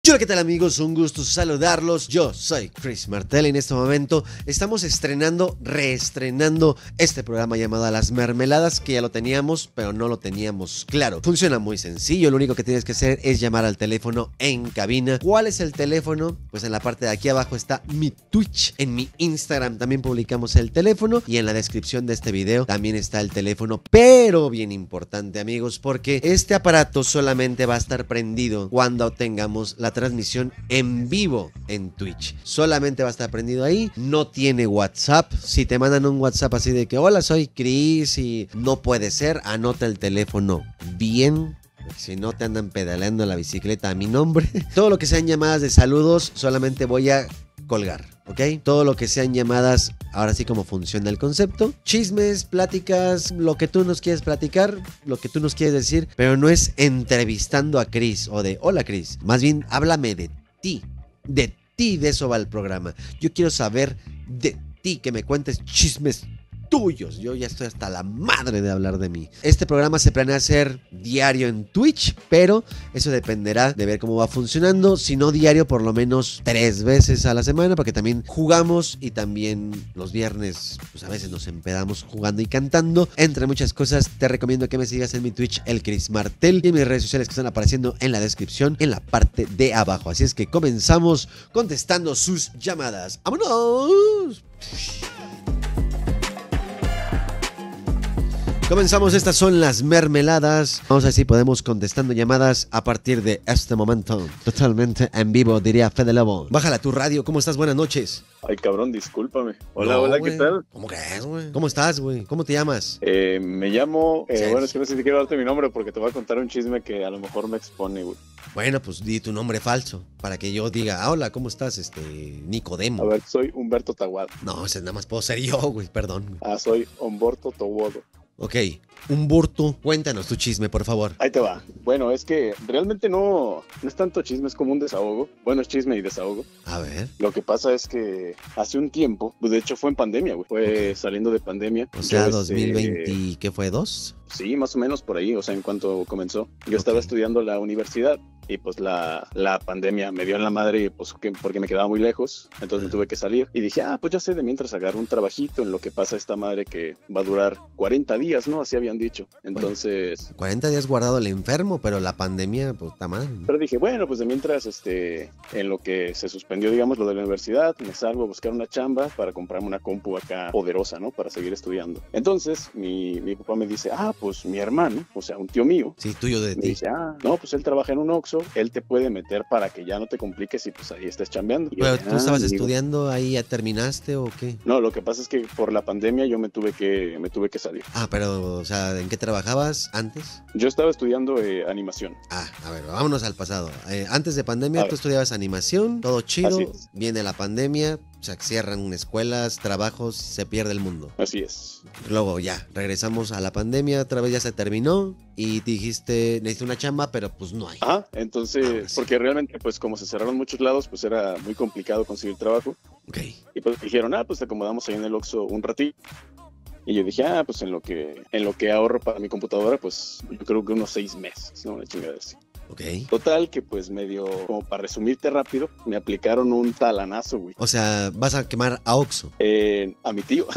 Hola, ¿qué tal amigos? Un gusto saludarlos. Yo soy Chris Martel y en este momento estamos reestrenando este programa llamado Las Mermeladas, que ya lo teníamos, pero no lo teníamos claro. Funciona muy sencillo, lo único que tienes que hacer es llamar al teléfono en cabina. ¿Cuál es el teléfono? Pues en la parte de aquí abajo está mi Twitch. En mi Instagram también publicamos el teléfono y en la descripción de este video también está el teléfono. Pero bien importante, amigos, porque este aparato solamente va a estar prendido cuando tengamos la transmisión en vivo en Twitch. Solamente va a estar prendido ahí. No tiene WhatsApp. Si te mandan un WhatsApp así de que hola, soy Chris y no puede ser, anota el teléfono bien. Si no te andan pedaleando la bicicleta a mi nombre. Todo lo que sean llamadas de saludos solamente voy a colgar, ¿ok? Todo lo que sean llamadas, ahora sí como funciona el concepto. Chismes, pláticas, lo que tú nos quieres platicar, lo que tú nos quieres decir, pero no es entrevistando a Chris o de hola Chris. Más bien, háblame de ti, de eso va el programa. Yo quiero saber de ti, que me cuentes chismes tuyos. Yo ya estoy hasta la madre de hablar de mí. Este programa se planea hacer diario en Twitch, pero eso dependerá de ver cómo va funcionando. Si no diario, por lo menos 3 veces a la semana, porque también jugamos y también los viernes, pues a veces nos empedamos jugando y cantando. Entre muchas cosas, te recomiendo que me sigas en mi Twitch, el Chris Martel, y en mis redes sociales que están apareciendo en la descripción, en la parte de abajo. Así es que comenzamos contestando sus llamadas. ¡Vámonos! Comenzamos, estas son las mermeladas. Vamos a ver si podemos contestando llamadas a partir de este momento. Totalmente en vivo, diría Fede Lobo. Bájala tu radio, ¿cómo estás? Buenas noches. Ay, cabrón, discúlpame. Hola, No, hola, güey. ¿qué tal? ¿Cómo crees, güey? ¿Cómo estás, güey? ¿Cómo te llamas? Me llamo... Sí. Bueno, es que no sé si quiero darte mi nombre porque te voy a contar un chisme que a lo mejor me expone, güey. Bueno, pues di tu nombre falso para que yo diga, hola, ¿cómo estás? Nicodemo. A ver, soy Humberto Tahuado. No, ese nada más puedo ser yo, güey, perdón. Soy Humberto Tahuado. Ok, Humberto, cuéntanos tu chisme, por favor. Ahí te va. Bueno, es que realmente no es tanto chisme, es como un desahogo. Bueno, es chisme y desahogo. A ver. Lo que pasa es que hace un tiempo, pues de hecho fue en pandemia, güey. Fue saliendo de pandemia. O sea, Yo, 2020, ¿qué fue? ¿2? Sí, más o menos por ahí, o sea, en cuanto comenzó. Yo estaba estudiando la universidad y pues la pandemia me dio en la madre pues, porque me quedaba muy lejos, entonces me tuve que salir. Y dije, pues ya sé, de mientras agarro un trabajito en lo que pasa esta madre que va a durar 40 días, ¿no? Así habían dicho. Entonces... 40 días guardado el enfermo, pero la pandemia, pues está mal, ¿no? Pero dije, bueno, pues de mientras, en lo que se suspendió, digamos, lo de la universidad, me salgo a buscar una chamba para comprarme una compu acá poderosa, ¿no? Para seguir estudiando. Entonces, mi papá me dice, pues mi hermano, o sea, un tío mío. Sí, tuyo de me ti. dice, no, pues él trabaja en un Oxxo, él te puede meter para que ya no te compliques y pues ahí estés chambeando. Pero tú estabas estudiando, ahí ya terminaste o qué? No, lo que pasa es que por la pandemia yo me tuve que salir. Pero, o sea, ¿en qué trabajabas antes? Yo estaba estudiando animación. A ver, vámonos al pasado. Antes de pandemia tú estudiabas animación, todo chido, viene la pandemia, se cierran escuelas, trabajos, se pierde el mundo. Así es. Luego ya, regresamos a la pandemia, otra vez ya se terminó y dijiste, necesito una chamba, pero pues no hay. Entonces, porque realmente pues como se cerraron muchos lados, pues era muy complicado conseguir trabajo. Ok. Y pues dijeron, pues te acomodamos ahí en el Oxxo un ratito. Y yo dije, pues en lo que ahorro para mi computadora, pues yo creo que unos 6 meses, ¿no? Una chingada así. Ok. Total, que pues medio, como para resumirte rápido, me aplicaron un talanazo, güey. O sea, vas a quemar a Oxxo. A mi tío.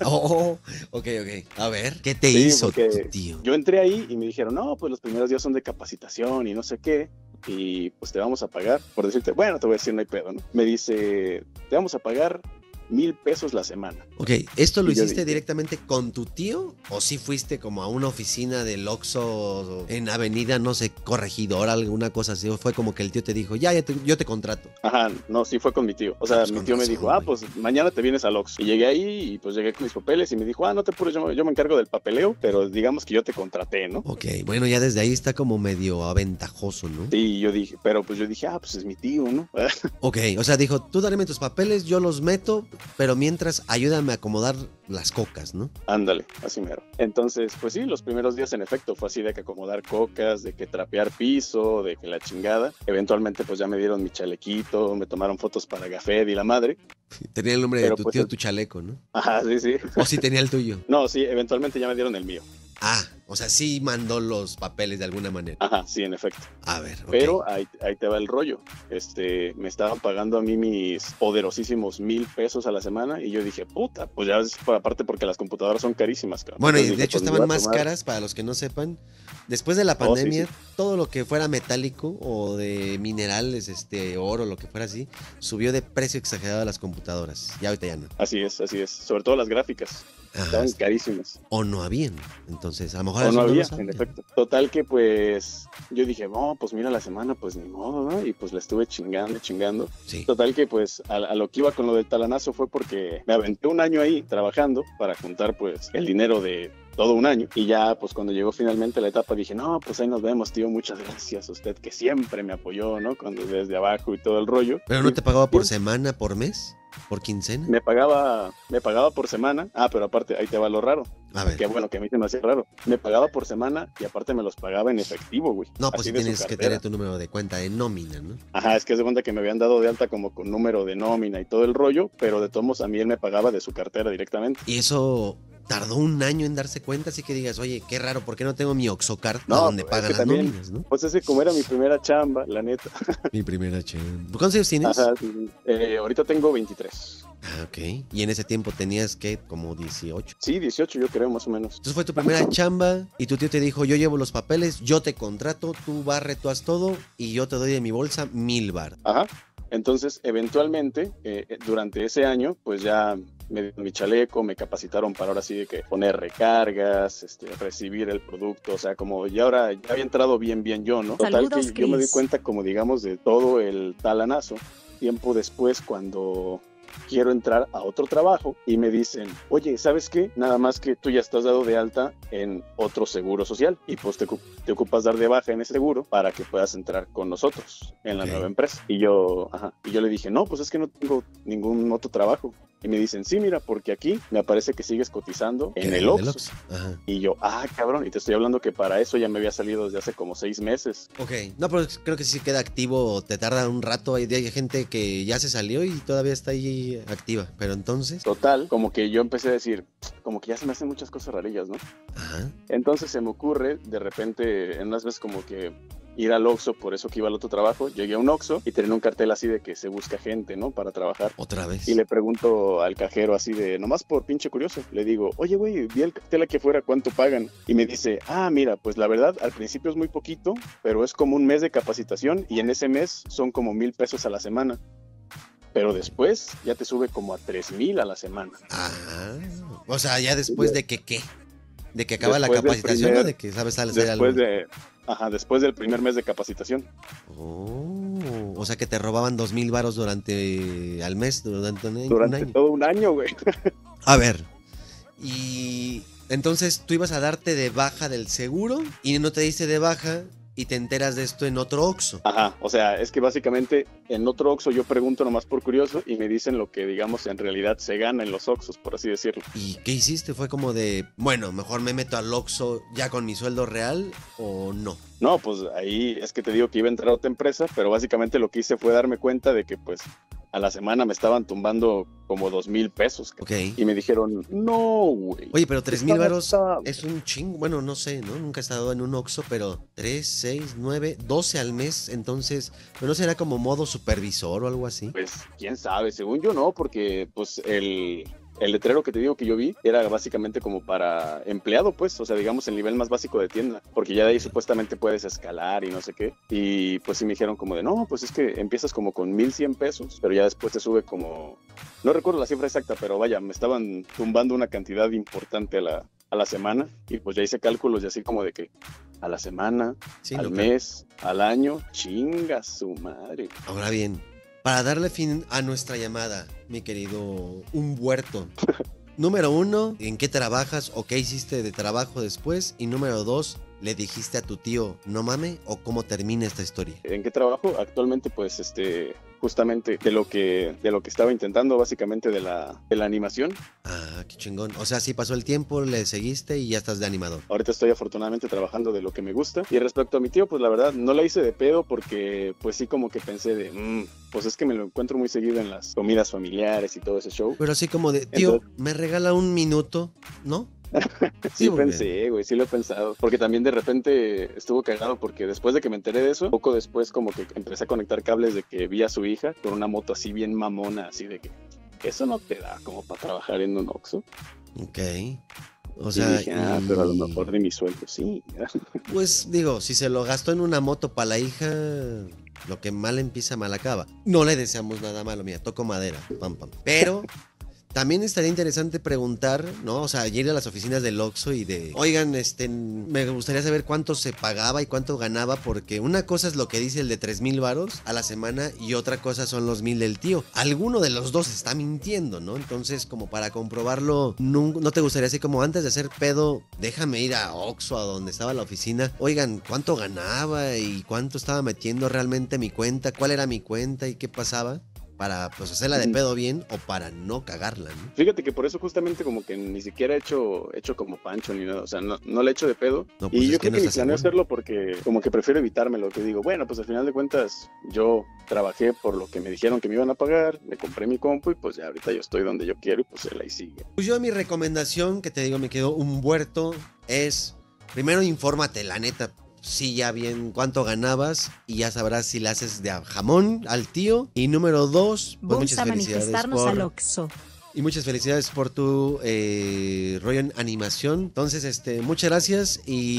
Ok. A ver, ¿qué te hizo tu tío? Yo entré ahí y me dijeron, no, pues los primeros días son de capacitación y no sé qué. Y pues te vamos a pagar, por decirte, bueno, te voy a decir, no hay pedo, ¿no? Me dice, te vamos a pagar 1,000 pesos la semana. Ok, ¿esto lo hiciste directamente con tu tío? ¿O sí fuiste como a una oficina del Oxxo en avenida, no sé, Corregidor, alguna cosa así? ¿O fue como que el tío te dijo, yo te contrato? No, sí fue con mi tío. O sea, mi tío me dijo, pues mañana te vienes al Oxxo. Y llegué ahí y pues llegué con mis papeles y me dijo, no te apures, yo me encargo del papeleo, pero digamos que yo te contraté, ¿no? Ok, bueno, ya desde ahí está como medio aventajoso, ¿no? Sí, yo dije, pues es mi tío, ¿no? Ok, o sea, dijo, tú dame tus papeles, yo los meto, pero mientras ayúdame a acomodar las cocas, ¿no? Ándale, así mero. Entonces, pues sí, los primeros días en efecto fue así de que acomodar cocas, de que trapear piso, de que la chingada. Eventualmente pues ya me dieron mi chalequito, me tomaron fotos para Gafed y la madre. Tenía el nombre de tu tío, tu chaleco, ¿no? Sí. ¿O sí tenía el tuyo? No, sí, eventualmente ya me dieron el mío. O sea, sí mandó los papeles de alguna manera. Ajá, sí, en efecto. A ver, ok. Pero ahí te va el rollo. Me estaban pagando a mí mis poderosísimos 1,000 pesos a la semana y yo dije, puta, pues ya es aparte porque las computadoras son carísimas, cabrón. Bueno, y Entonces de dije, hecho pues, me estaban voy a más tomar- caras, para los que no sepan. Después de la Oh, sí, pandemia, sí. todo lo que fuera metálico o de minerales, oro, lo que fuera así, subió de precio exagerado a las computadoras. Ya ahorita ya no. Así es, así es. Sobre todo las gráficas. Ajá. Estaban carísimas. O no habían. Entonces, a lo mejor O eso no no lo había, sabía. en efecto. Total que pues yo dije, no, pues mira la semana, pues ni modo, ¿no? Y pues le estuve chingando. Sí. Total que pues a lo que iba con lo del talanazo fue porque me aventé un año ahí trabajando para juntar pues el dinero de todo un año. Y ya pues cuando llegó finalmente la etapa dije, no, pues ahí nos vemos, tío, muchas gracias a usted que siempre me apoyó, ¿no? Cuando desde abajo y todo el rollo. ¿Pero no Y- te pagaba por y semana, por mes? ¿Por quincena? me pagaba por semana. Ah, pero aparte, ahí te va lo raro. A ver. Que bueno, que a mí se me hacía raro. Me pagaba por semana y aparte me los pagaba en efectivo, güey. No, pues Así sí de su tienes que cartera. tener tu número de cuenta de nómina, ¿no? Ajá, es que se cuenta que me habían dado de alta como con número de nómina y todo el rollo, pero de todos modos a mí él me pagaba de su cartera directamente. Y eso tardó un año en darse cuenta, así que digas, oye, qué raro, ¿por qué no tengo mi Oxocard No, donde es pagan que las también- nóminas, no? Pues ese como era mi primera chamba, la neta. Mi primera chamba. ¿Cuántos años tienes? Ajá, sí. Ahorita tengo 23. Ah, ok. Y en ese tiempo tenías, ¿qué? Como 18. Sí, 18 yo creo, más o menos. Entonces fue tu primera chamba y tu tío te dijo, yo llevo los papeles, yo te contrato, tú barre, tú haz todo y yo te doy de mi bolsa 1,000 bar. Ajá. Entonces, eventualmente, durante ese año, pues ya me dieron mi chaleco, me capacitaron para ahora sí de que poner recargas, recibir el producto, o sea, como ya ahora ya había entrado bien yo, ¿no? Total Saludos, que yo me di Chris. cuenta como digamos de todo el talanazo, tiempo después cuando quiero entrar a otro trabajo y me dicen, oye, ¿sabes qué? Nada más que tú ya estás dado de alta en otro seguro social y pues te ocupas dar de baja en ese seguro para que puedas entrar con nosotros en la Ok. nueva empresa. Y yo le dije, no, pues es que no tengo ningún otro trabajo. Y me dicen, sí, mira, porque aquí me aparece que sigues cotizando en Era el del Oxxo. Ajá. Y yo, cabrón, y te estoy hablando que para eso ya me había salido desde hace como 6 meses. Ok. No, pero creo que sí queda activo, te tarda un rato. Hay gente que ya se salió y todavía está ahí activa. Pero entonces... Total, como que yo empecé a decir, como que ya se me hacen muchas cosas rarillas, ¿no? Ajá. Entonces se me ocurre, de repente, en unas veces como que ir al Oxxo, por eso que iba al otro trabajo, llegué a un Oxxo y tenía un cartel así de que se busca gente, ¿no? Para trabajar. Otra vez. Y le pregunto al cajero así de, nomás por pinche curioso, le digo, oye, güey, vi el cartel aquí afuera, ¿cuánto pagan? Y me dice, mira, pues la verdad, al principio es muy poquito, pero es como un mes de capacitación y en ese mes son como 1,000 pesos a la semana. Pero después ya te sube como a 3,000 a la semana. Ah, o sea, ya después de que qué. De que acaba la Después del capacitación o primer- de que sabes hacer algo. Después del primer mes de capacitación. Oh, o sea que te robaban 2,000 varos durante al mes, durante un Durante año. todo un año, güey. A ver, y entonces tú ibas a darte de baja del seguro y no te diste de baja y te enteras de esto en otro Oxxo. Ajá, o sea, es que básicamente en otro Oxxo yo pregunto nomás por curioso y me dicen lo que, digamos, en realidad se gana en los Oxxos, por así decirlo. ¿Y qué hiciste? ¿Fue como de, bueno, mejor me meto al Oxxo ya con mi sueldo real o no? No, pues ahí es que te digo que iba a entrar a otra empresa, pero básicamente lo que hice fue darme cuenta de que pues a la semana me estaban tumbando como 2,000 pesos. Ok. Y me dijeron, no, güey. Oye, pero 3,000 Está varos gastado. es un chingo. Bueno, no sé, ¿no? Nunca he estado en un Oxxo, pero 3, 6, 9, 12 al mes. Entonces, ¿pero no será como modo supervisor o algo así? Pues quién sabe, según yo no, porque pues el letrero que te digo que yo vi era básicamente como para empleado, pues, o sea, digamos el nivel más básico de tienda, porque ya de ahí supuestamente puedes escalar y no sé qué. Y pues sí me dijeron como de, no, pues es que empiezas como con 1,100 pesos, pero ya después te sube como, no recuerdo la cifra exacta, pero vaya, me estaban tumbando una cantidad importante a la semana y pues ya hice cálculos y así como de que a la semana, Sí, al no, mes, al año, chinga su madre. Ahora bien, para darle fin a nuestra llamada, mi querido Humberto. Número 1, ¿en qué trabajas o qué hiciste de trabajo después? Y número 2, ¿le dijiste a tu tío, no mame? ¿O cómo termina esta historia? ¿En qué trabajo? Actualmente, pues, justamente de lo que estaba intentando, básicamente de la animación. Ah, qué chingón. O sea, sí pasó el tiempo, le seguiste y ya estás de animador. Ahorita estoy afortunadamente trabajando de lo que me gusta. Y respecto a mi tío, pues la verdad no la hice de pedo porque pues sí como que pensé de, pues es que me lo encuentro muy seguido en las comidas familiares y todo ese show. Pero así como de, tío, Entonces- ¿me regala un minuto? ¿No? Sí muy bien. pensé, güey, sí lo he pensado. Porque también de repente estuvo cagado porque después de que me enteré de eso, poco después como que empecé a conectar cables de que vi a su hija con una moto así bien mamona, así de que eso no te da como para trabajar en un Oxxo. Ok. O Y sea, dije, pero a lo mejor de mi sueldo, sí. pues digo, si se lo gastó en una moto para la hija, lo que mal empieza, mal acaba. No le deseamos nada malo, mira, toco madera, pam, pam. Pero también estaría interesante preguntar, ¿no? O sea, ir a las oficinas del Oxxo y de, oigan, me gustaría saber cuánto se pagaba y cuánto ganaba, porque una cosa es lo que dice el de 3,000 varos a la semana y otra cosa son los 1,000 del tío. Alguno de los dos está mintiendo, ¿no? Entonces, como para comprobarlo, ¿no te gustaría así como antes de hacer pedo, déjame ir a Oxxo, a donde estaba la oficina? Oigan, ¿cuánto ganaba y cuánto estaba metiendo realmente mi cuenta? ¿Cuál era mi cuenta y qué pasaba? Para pues hacerla de pedo bien o para no cagarla, ¿no? Fíjate que por eso justamente como que ni siquiera he hecho como Pancho ni nada, o sea, no le echo de pedo. No, pues Y es yo que creo no que ni estás planeo seguro. hacerlo porque como que prefiero evitármelo, que digo, bueno, pues al final de cuentas yo trabajé por lo que me dijeron que me iban a pagar, me compré mi compu y pues ya ahorita yo estoy donde yo quiero y pues él ahí sigue. Pues yo mi recomendación, que te digo, me quedó un huerto, es primero infórmate, la neta, sí ya bien cuánto ganabas y ya sabrás si le haces de jamón al tío. Y número dos, pues Vamos muchas a felicidades manifestarnos al por... Oxxo. Y muchas felicidades por tu rollo en animación. Entonces, muchas gracias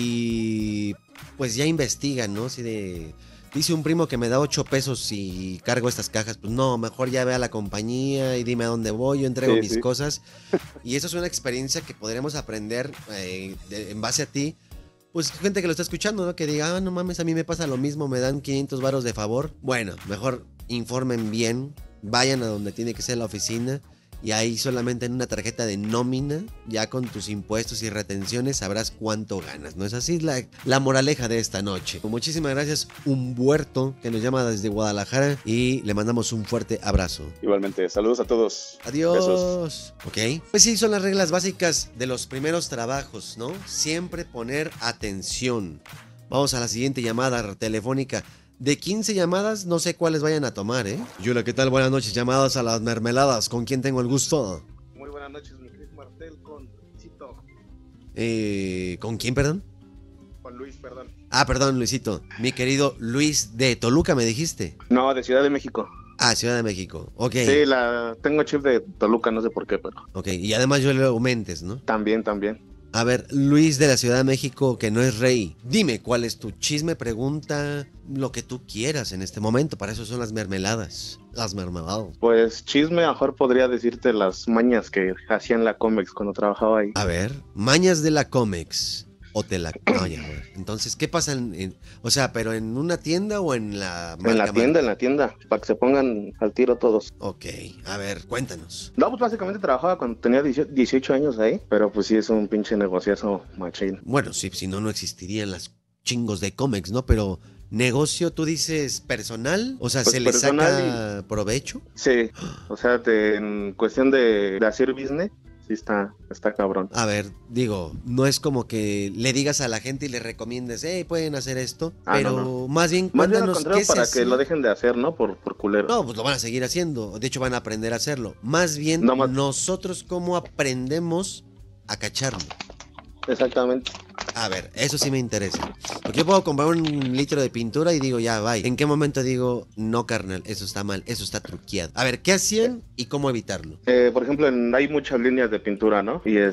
y pues ya investigan, ¿no? Si de... Dice un primo que me da 8 pesos si cargo estas cajas. Pues no, mejor ya ve a la compañía y dime a dónde voy, yo entrego Sí, mis sí. cosas. Y eso es una experiencia que podremos aprender en base a ti. Pues gente que lo está escuchando, ¿no? Que diga, no mames, a mí me pasa lo mismo, me dan 500 varos de favor. Bueno, mejor informen bien, vayan a donde tiene que ser la oficina y ahí solamente en una tarjeta de nómina, ya con tus impuestos y retenciones, sabrás cuánto ganas, ¿no es así? La moraleja de esta noche. Muchísimas gracias, Humberto, que nos llama desde Guadalajara y le mandamos un fuerte abrazo. Igualmente, saludos a todos. Adiós. Besos. Ok. Pues sí, son las reglas básicas de los primeros trabajos, ¿no? Siempre poner atención. Vamos a la siguiente llamada telefónica. De 15 llamadas, no sé cuáles vayan a tomar, ¿eh? Yula, ¿qué tal? Buenas noches. Llamadas a las mermeladas. ¿Con quién tengo el gusto? Muy buenas noches, mi Chris Martel con Luisito. ¿Con quién, perdón? Con Luis, perdón. Ah, perdón, Luisito. Mi querido Luis de Toluca, ¿me dijiste? No, de Ciudad de México. Ah, Ciudad de México. Ok. Sí, tengo chip de Toluca, no sé por qué, pero Ok, y además yo le aumentes, ¿no? también. A ver, Luis de la Ciudad de México, que no es rey, dime cuál es tu chisme, pregunta, lo que tú quieras en este momento. Para eso son las mermeladas. Las mermeladas. Pues chisme, mejor podría decirte las mañas que hacían la Comex cuando trabajaba ahí. A ver, mañas de la Comex. O te la... No, ya, a ver. Entonces, ¿qué pasa o sea, pero en una tienda o en la marca? En la tienda, para que se pongan al tiro todos. Ok, a ver, cuéntanos. No, pues básicamente trabajaba cuando tenía 18 años ahí, pero pues sí es un pinche negociazo machín. Bueno, sí, si no, no existirían las chingos de Comex, ¿no? Pero negocio, tú dices personal, o sea, Pues ¿se le personal saca provecho? Sí, o sea, en cuestión de hacer business, sí está cabrón. A ver, digo, no es como que le digas a la gente y le recomiendes, hey, pueden hacer esto, pero No. más bien Más bien al cuéntanos contrario qué se para que hace. lo dejen de hacer, ¿no? Por culero. No, pues lo van a seguir haciendo, de hecho van a aprender a hacerlo. Más bien No más- nosotros cómo aprendemos a cacharlo. Exactamente. A ver, eso sí me interesa. Porque yo puedo comprar un litro de pintura y digo, ya, bye. ¿En qué momento digo, no, carnal, eso está mal, eso está truqueado? A ver, ¿qué hacían y cómo evitarlo? Por ejemplo, hay muchas líneas de pintura, ¿no? Y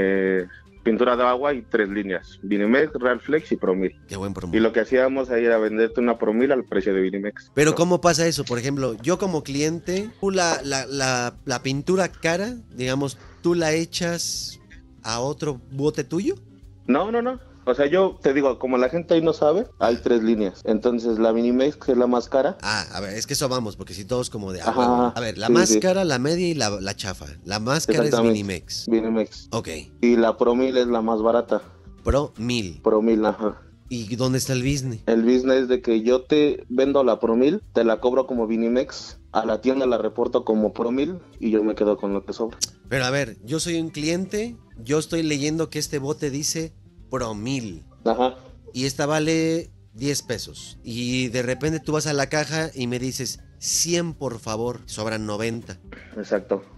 pintura de agua y 3 líneas: Vinimex, Real Flex y Promil. Qué buen promo. Y lo que hacíamos ahí era venderte una Promil al precio de Vinimex. Pero ¿cómo pasa eso? Por ejemplo, yo como cliente, tú la pintura cara, digamos, tú la echas a otro bote tuyo. No. O sea, yo te digo, como la gente ahí no sabe, hay 3 líneas. Entonces, la Vinimex, que es la más cara. Ah, a ver, es que eso vamos, porque si todos como de... Ajá, bueno. A ver, la sí, más sí. cara, la media y la chafa. La más cara es Exactamente. Vinimex. Vinimex. Ok. Y la Promil es la más barata. Pro 1000. Promil, ajá. ¿Y dónde está el business? El business de que yo te vendo la Promil, te la cobro como Vinimex, a la tienda la reporto como Promil y yo me quedo con lo que sobra. Pero a ver, yo soy un cliente, yo estoy leyendo que este bote dice Pro 1000 Ajá. y esta vale 10 pesos. Y de repente tú vas a la caja y me dices 100 por favor, sobran 90. Exacto.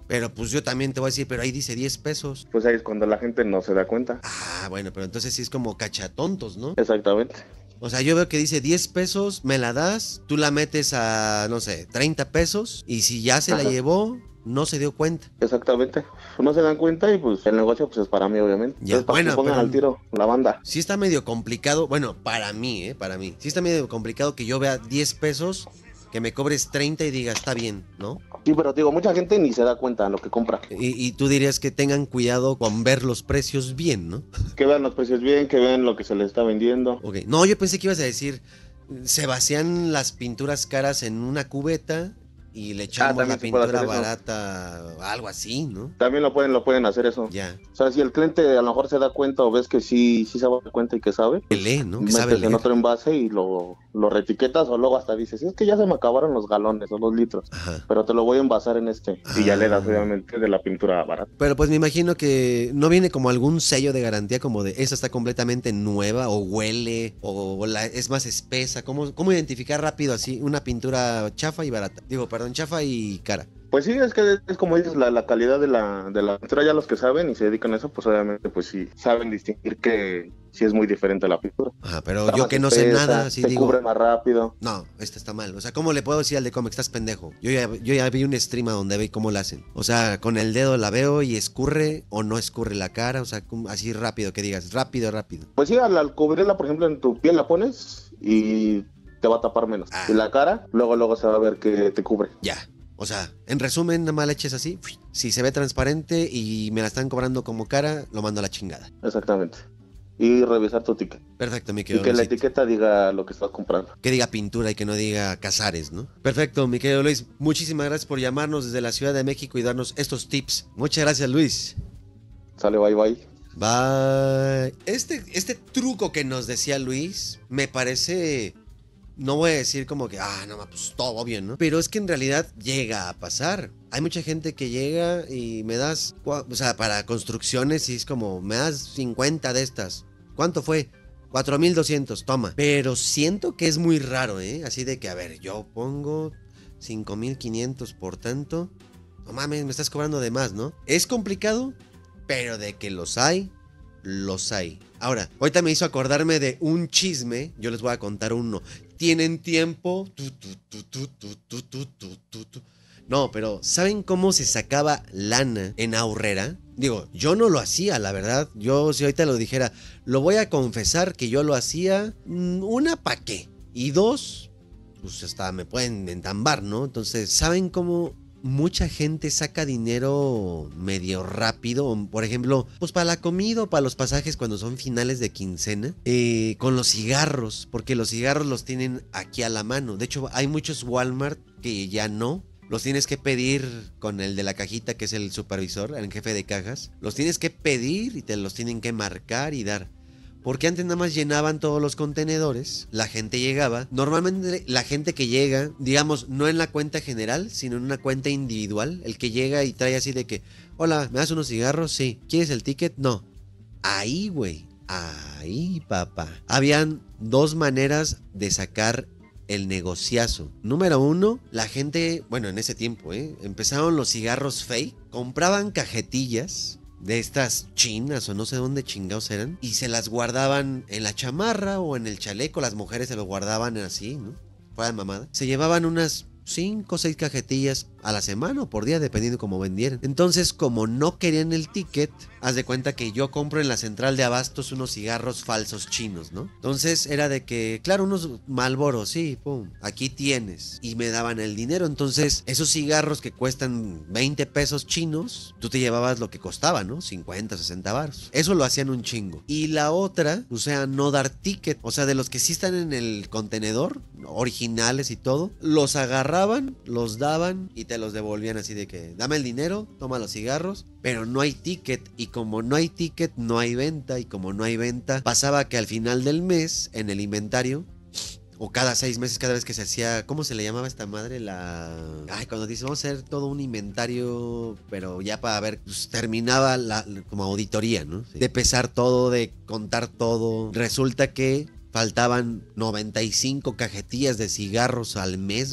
Pero pues yo también te voy a decir, pero ahí dice 10 pesos. Pues ahí es cuando la gente no se da cuenta. Ah, bueno, pero entonces sí es como cachatontos, ¿no? Exactamente. O sea, yo veo que dice 10 pesos, me la das, tú la metes a, no sé, 30 pesos y si ya se la llevó, no se dio cuenta. Exactamente. No se dan cuenta y pues el negocio pues es para mí, obviamente. Ya, Entonces, para bueno, que pongan pero al tiro la banda. sí está medio complicado, bueno, para mí, para mí. Sí está medio complicado que yo vea 10 pesos, que me cobres 30 y diga, está bien, ¿no? Sí, pero digo, mucha gente ni se da cuenta de lo que compra. Y tú dirías que tengan cuidado con ver los precios bien, ¿no? Que vean los precios bien, que vean lo que se les está vendiendo. Ok, no, yo pensé que ibas a decir, se vacían las pinturas caras en una cubeta y le echamos la también se puede pintura hacer eso. barata, algo así, ¿no? También lo pueden hacer eso. Ya, O sea, si el cliente a lo mejor se da cuenta o ves que sí se da cuenta y que sabe, que lee, ¿no? Que sabe metes en leer. otro envase y lo reetiquetas o luego hasta dices, es que ya se me acabaron los galones o los litros, Ajá. pero te lo voy a envasar en este. Y ya le das Ah. obviamente de la pintura barata. Pero pues me imagino que no viene como algún sello de garantía como de esa está completamente nueva o huele o es más espesa. ¿Cómo identificar rápido así una pintura chafa y barata? Digo, perdón, chafa y cara. Pues sí, es que es como dices, la calidad de la pintura, ya los que saben y se dedican a eso, pues obviamente pues sí, saben distinguir que sí es muy diferente la pintura. Ajá, pero Está yo más que no sé espesa, nada, sí se digo, cubre más rápido. no, esta está mal. O sea, ¿cómo le puedo decir al de cómic? Estás pendejo. Yo ya vi un stream a donde ve cómo la hacen. O sea, con el dedo la veo y escurre o no escurre la cara. O sea, así rápido que digas, rápido. Pues sí, al cubrirla, por ejemplo, en tu piel la pones y te va a tapar menos. Ah. Y la cara, luego se va a ver que te cubre. Ya. O sea, en resumen, nada más le eches así. Si se ve transparente y me la están cobrando como cara, lo mando a la chingada. Exactamente. Y revisar tu ticket. Perfecto, mi Y querido que la Luisito. etiqueta diga lo que estás comprando. Que diga pintura y que no diga Casares, ¿no? Perfecto, mi querido Luis. Muchísimas gracias por llamarnos desde la Ciudad de México y darnos estos tips. Muchas gracias, Luis. Sale, bye. Bye. Este truco que nos decía Luis me parece... No voy a decir como que, no, pues todo bien, ¿no? Pero es que en realidad llega a pasar. Hay mucha gente que llega y me das, o sea, para construcciones y es como, me das 50 de estas. ¿Cuánto fue? 4,200, toma. Pero siento que es muy raro, ¿eh? Así de que, a ver, yo pongo 5,500 por tanto. No mames, me estás cobrando de más, ¿no? Es complicado, pero de que los hay. Ahora, ahorita me hizo acordarme de un chisme. Yo les voy a contar uno. ¿Tienen tiempo? No, pero ¿saben cómo se sacaba lana en Aurrera? Digo, yo no lo hacía, la verdad. Yo, si ahorita lo dijera, lo voy a confesar que yo lo hacía. Una, ¿pa' qué? Y dos, pues hasta me pueden entambar, ¿no? Entonces, ¿saben cómo mucha gente saca dinero medio rápido? Por ejemplo, pues para la comida o para los pasajes cuando son finales de quincena. Con los cigarros, porque los cigarros los tienen aquí a la mano. De hecho, hay muchos Walmart que ya no. Los tienes que pedir con el de la cajita, que es el supervisor, el jefe de cajas. Los tienes que pedir y te los tienen que marcar y dar. Porque antes nada más llenaban todos los contenedores, la gente llegaba. Normalmente la gente que llega, digamos, no en la cuenta general, sino en una cuenta individual. El que llega y trae así de que, hola, ¿me das unos cigarros? Sí. ¿Quieres el ticket? No. Ahí, güey. Ahí, papá. Habían dos maneras de sacar el negociazo. Número uno, la gente, bueno, en ese tiempo, empezaron los cigarros fake. Compraban cajetillas de estas chinas o no sé dónde chingados eran y se las guardaban en la chamarra o en el chaleco. Las mujeres se lo guardaban así, ¿no? Fuera de mamada. Se llevaban unas 5 o 6 cajetillas a la semana o por día, dependiendo cómo vendieran. Entonces, como no querían el ticket, haz de cuenta que yo compro en la central de abastos unos cigarros falsos chinos, ¿no? Entonces era de que, claro, unos Marlboro, sí, pum, aquí tienes. Y me daban el dinero. Entonces, esos cigarros que cuestan 20 pesos chinos, tú te llevabas lo que costaba, ¿no? 50, 60 baros. Eso lo hacían un chingo. Y la otra, o sea, no dar ticket. O sea, de los que sí están en el contenedor, originales y todo, los agarraban, los daban y te los devolvían así de que, dame el dinero, toma los cigarros, pero no hay ticket. Y como no hay ticket, no hay venta. Y como no hay venta, pasaba que al final del mes, en el inventario, o cada 6 meses, cada vez que se hacía, ¿cómo se le llamaba a esta madre? Cuando dice, vamos a hacer todo un inventario, pero ya para ver, pues terminaba como auditoría, ¿no? Sí. De pesar todo, de contar todo. Resulta que faltaban 95 cajetillas de cigarros al mes, güey.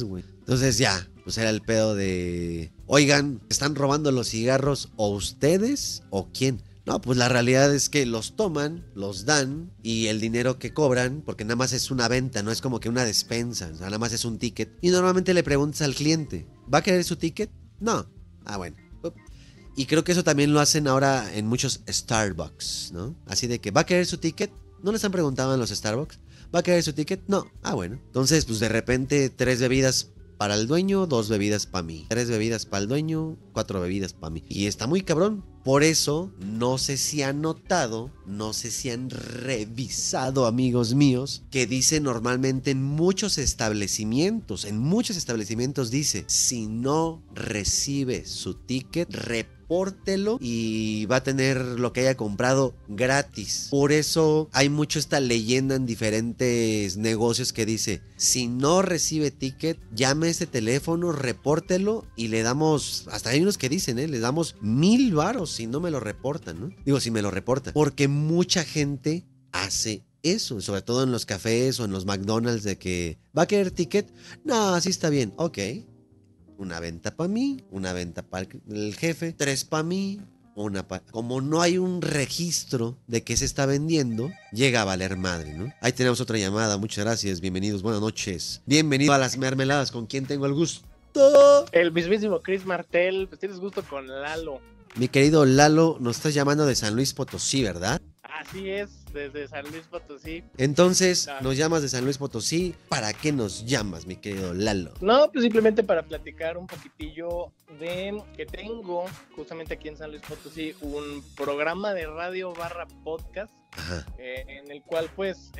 Entonces ya, pues era el pedo de, oigan, ¿están robando los cigarros o ustedes o quién? No, pues la realidad es que los toman, los dan y el dinero que cobran, porque nada más es una venta, no es como que una despensa, o sea, nada más es un ticket. Y normalmente le preguntas al cliente, ¿va a querer su ticket? No. Ah, bueno. Y creo que eso también lo hacen ahora en muchos Starbucks, ¿no? Así de que, ¿va a querer su ticket? ¿No les han preguntado en los Starbucks? ¿Va a querer su ticket? No. Ah, bueno. Entonces, pues de repente 3 bebidas para el dueño, 2 bebidas para mí. 3 bebidas para el dueño, 4 bebidas para mí. Y está muy cabrón. Por eso, no sé si han notado, no sé si han revisado, amigos míos, que dice normalmente en muchos establecimientos dice, si no recibe su ticket, repórtelo y va a tener lo que haya comprado gratis. Por eso hay mucho esta leyenda en diferentes negocios que dice, si no recibe ticket, llame a este teléfono, repórtelo y le damos, hasta hay unos que dicen, le damos 1,000 varos si no me lo reportan, ¿no? Digo, si me lo reportan. Porque mucha gente hace eso, sobre todo en los cafés o en los McDonald's, de que, ¿va a querer ticket? No, así está bien, ok. Una venta para mí, una venta para el jefe, 3 para mí, una para... Como no hay un registro de que se está vendiendo, llega a valer madre, ¿no? Ahí tenemos otra llamada, muchas gracias, bienvenidos, buenas noches. Bienvenido a Las Mermeladas, ¿con quién tengo el gusto? El mismísimo Chris Martel, pues tienes gusto con Lalo. Mi querido Lalo, nos estás llamando de San Luis Potosí, ¿verdad? Así es, desde San Luis Potosí. Entonces, nos llamas de San Luis Potosí. ¿Para qué nos llamas, mi querido Lalo? No, pues simplemente para platicar un poquitillo de que tengo justamente aquí en San Luis Potosí un programa de radio / podcast. Ajá. En el cual pues,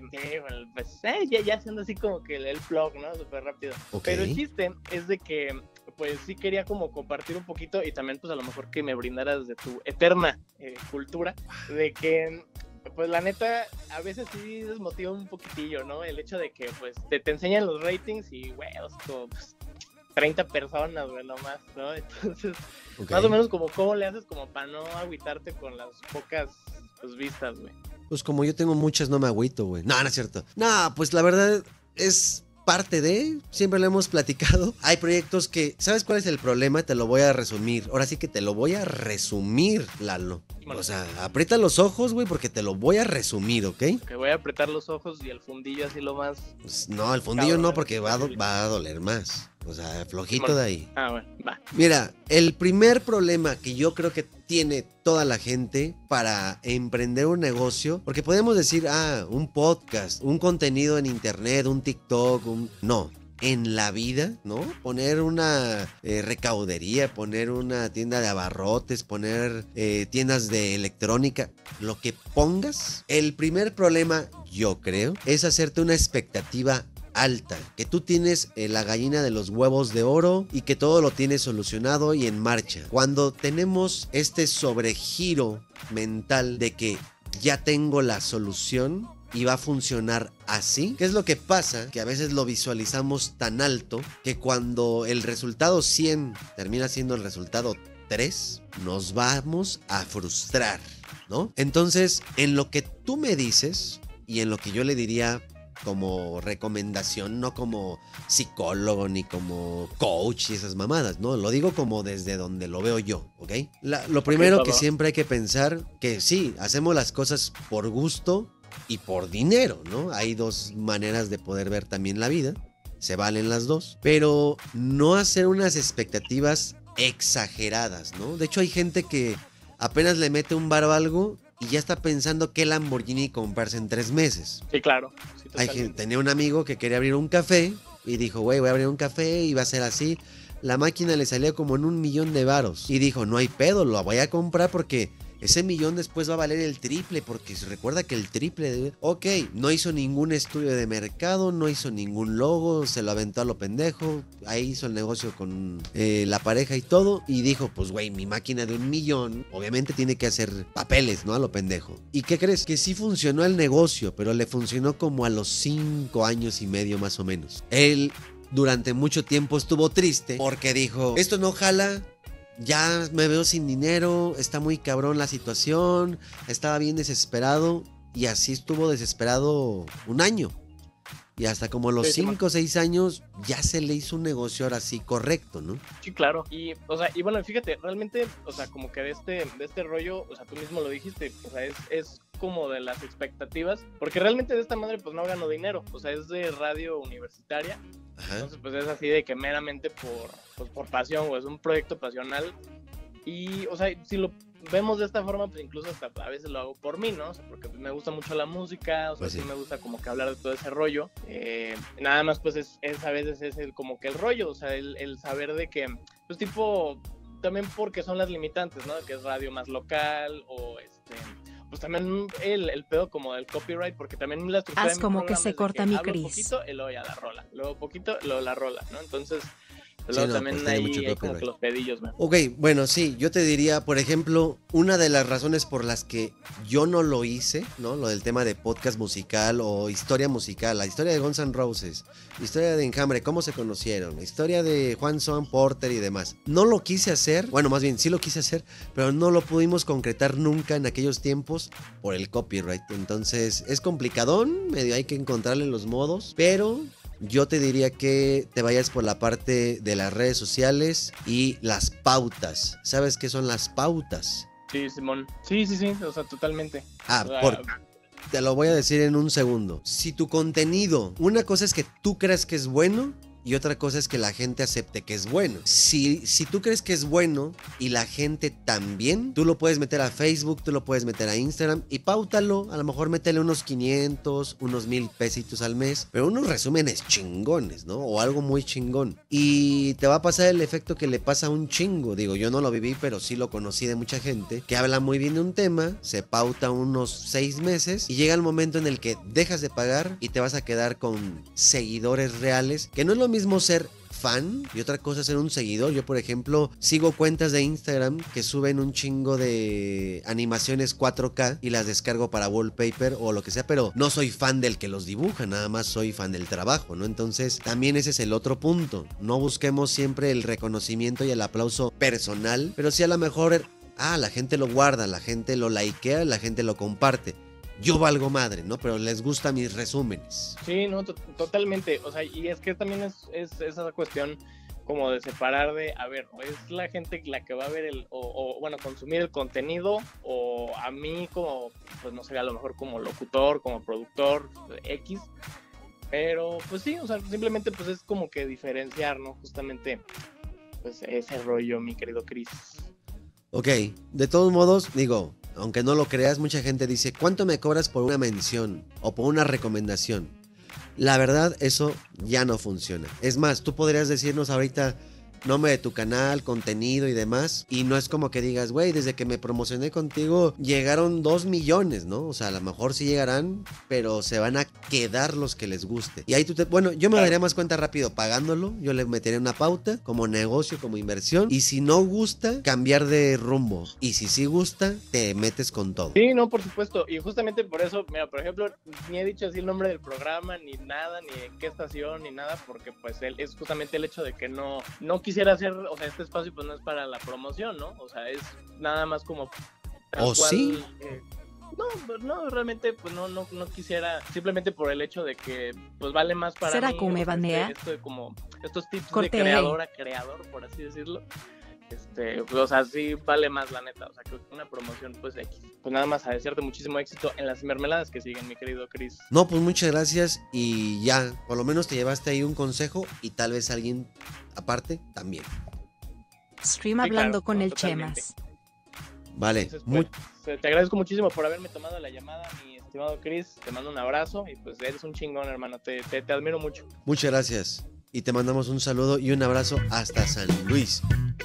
ya haciendo así como que el vlog, ¿no? Súper rápido. Okay. Pero el chiste es de que pues sí quería como compartir un poquito y también pues a lo mejor que me brindaras de tu eterna cultura, de que pues la neta a veces sí desmotiva un poquitillo, ¿no? El hecho de que pues te enseñan los ratings y güey, como pues, 30 personas, güey, nomás, ¿no? Entonces, okay, más o menos como cómo le haces como para no agüitarte con las pocas pues, vistas, güey. Pues como yo tengo muchas, no me agüito, güey. No, no es cierto. No, pues la verdad es parte de, siempre lo hemos platicado. Hay proyectos que, ¿sabes cuál es el problema? Te lo voy a resumir. Ahora sí que te lo voy a resumir, Lalo. O sea, aprieta los ojos, güey, porque te lo voy a resumir, ¿ok? Que voy a apretar los ojos y el fundillo así lo más... Pues no, el fundillo cabrón, no, porque va a doler más. O sea, flojito bueno, de ahí. Ah, bueno, va. Mira, el primer problema que yo creo que tiene toda la gente para emprender un negocio, porque podemos decir, un podcast, un contenido en internet, un TikTok, no. En la vida, ¿no? Poner una recaudería, poner una tienda de abarrotes, poner tiendas de electrónica, lo que pongas. El primer problema, yo creo, es hacerte una expectativa alta, que tú tienes la gallina de los huevos de oro y que todo lo tienes solucionado y en marcha. Cuando tenemos este sobregiro mental de que ya tengo la solución y va a funcionar así, ¿qué es lo que pasa? Que a veces lo visualizamos tan alto que cuando el resultado 100 termina siendo el resultado 3, nos vamos a frustrar, ¿no? Entonces, en lo que tú me dices y en lo que yo le diría como recomendación, no como psicólogo ni como coach y esas mamadas, no, lo digo como desde donde lo veo yo, ¿ok? Lo primero que siempre hay que pensar que sí, hacemos las cosas por gusto y por dinero, ¿no? Hay dos maneras de poder ver también la vida, se valen las dos, pero no hacer unas expectativas exageradas, ¿no? De hecho hay gente que apenas le mete un varo a algo y ya está pensando qué Lamborghini comprarse en 3 meses. Sí, claro. Sí, tenía un amigo que quería abrir un café y dijo, güey, voy a abrir un café y va a ser así. La máquina le salía como en 1,000,000 de varos. Y dijo, no hay pedo, lo voy a comprar porque ese 1,000,000 después va a valer el triple. Porque se recuerda que el triple... Ok, no hizo ningún estudio de mercado, no hizo ningún logo, se lo aventó a lo pendejo. Ahí hizo el negocio con la pareja y todo. Y dijo, pues güey, mi máquina de 1,000,000 obviamente tiene que hacer papeles, ¿no? A lo pendejo. ¿Y qué crees? Que sí funcionó el negocio, pero le funcionó como a los 5 años y medio más o menos. Él durante mucho tiempo estuvo triste porque dijo, esto no jala. Ya me veo sin dinero, está muy cabrón la situación, estaba bien desesperado y así estuvo desesperado 1 año. Y hasta como los Sí, 5 o 6 años ya se le hizo un negocio ahora sí correcto, ¿no? Sí, claro. Y, o sea, y bueno, fíjate, realmente, o sea, como que de este rollo, o sea, tú mismo lo dijiste, o sea, es como de las expectativas, porque realmente de esta madre pues no gano dinero, o sea, es de radio universitaria, Ajá. entonces pues es así de que meramente por pasión, o es un proyecto pasional, y, o sea, si lo vemos de esta forma, pues incluso hasta a veces lo hago por mí, ¿no? O sea, porque me gusta mucho la música, o sea, Pues sí. sí me gusta como que hablar de todo ese rollo. Nada más, pues es a veces es como que el rollo, o sea, el saber de que, pues tipo, también porque son las limitantes, ¿no? Que es radio más local, o pues también el pedo como del copyright, porque también la estructura Haz de mi como que programa se es de corta mi hablo Cris. poquito y luego ya la rola, luego poquito, luego la rola, ¿no? Entonces, Sí, luego no, también pues tiene mucho hay como copyright. que los pedillos, ¿no? Ok, bueno, sí, yo te diría, por ejemplo, una de las razones por las que yo no lo hice, ¿no? Lo del tema de podcast musical o historia musical, la historia de Guns N' Roses, historia de Enjambre, cómo se conocieron, historia de Juan Son Porter y demás. No lo quise hacer, bueno, más bien sí lo quise hacer, pero no lo pudimos concretar nunca en aquellos tiempos por el copyright. Entonces es complicadón, medio hay que encontrarle los modos, pero yo te diría que te vayas por la parte de las redes sociales y las pautas. ¿Sabes qué son las pautas? Sí, Simón. Sí, o sea, totalmente. Ah, O sea, te lo voy a decir en un segundo. Si tu contenido, una cosa es que tú creas que es bueno y otra cosa es que la gente acepte que es bueno. Si tú crees que es bueno y la gente también, tú lo puedes meter a Facebook, tú lo puedes meter a Instagram y páutalo. A lo mejor métele unos 500, unos 1000 pesitos al mes, pero unos resúmenes chingones, ¿no? O algo muy chingón. Y te va a pasar el efecto que le pasa a un chingo. Digo, yo no lo viví, pero sí lo conocí de mucha gente que habla muy bien de un tema, se pauta unos 6 meses y llega el momento en el que dejas de pagar y te vas a quedar con seguidores reales, que no es lo mismo ser fan y otra cosa ser un seguidor. Yo, por ejemplo, sigo cuentas de Instagram que suben un chingo de animaciones 4K y las descargo para wallpaper o lo que sea, pero no soy fan del que los dibuja, nada más soy fan del trabajo, ¿no? Entonces, también ese es el otro punto. No busquemos siempre el reconocimiento y el aplauso personal, pero sí a lo mejor, la gente lo guarda, la gente lo likea, la gente lo comparte. Yo valgo madre, ¿no? Pero les gustan mis resúmenes. sí, no, totalmente. O sea, y es que también es esa cuestión como de separar de, a ver, es la gente la que va a ver bueno, consumir el contenido, o a mí como, pues no sé, a lo mejor como locutor, como productor, X. Pero, pues sí, o sea, simplemente pues es como que diferenciar, ¿no? Justamente, pues ese rollo, mi querido Chris. Ok, de todos modos, digo, aunque no lo creas, mucha gente dice, ¿cuánto me cobras por una mención o por una recomendación? La verdad, eso ya no funciona. Es más, tú podrías decirnos ahorita nombre de tu canal, contenido y demás, y no es como que digas, güey, desde que me promocioné contigo llegaron 2 millones, ¿no? O sea, a lo mejor sí llegarán, pero se van a quedar los que les guste. Y ahí bueno, yo me daría más cuenta rápido pagándolo, yo le metería una pauta como negocio, como inversión, y si no gusta, cambiar de rumbo, y si sí gusta, te metes con todo. Sí, no, por supuesto, y justamente por eso, mira, por ejemplo, ni he dicho así el nombre del programa, ni nada, ni en qué estación, ni nada, porque pues es justamente el hecho de que no quisiera hacer, o sea, este espacio pues no es para la promoción, ¿no? O sea, es nada más como ¿O sí? No, realmente pues no quisiera, simplemente por el hecho de que pues vale más para ¿Será mí, que me o sea, banea? como estos tips Corte. de creador a creador, por así decirlo. Pues, o sea, sí vale más la neta, o sea, que una promoción pues X. Pues nada más a desearte muchísimo éxito en las mermeladas que siguen, mi querido Chris. No, pues muchas gracias y ya, por lo menos te llevaste ahí un consejo y tal vez alguien aparte también. Stream Sí, hablando claro, con no, el totalmente. Chemas. Vale, Entonces, pues, te agradezco muchísimo por haberme tomado la llamada, mi estimado Chris. Te mando un abrazo y pues eres un chingón, hermano. Te admiro mucho. muchas gracias y te mandamos un saludo y un abrazo hasta San Luis.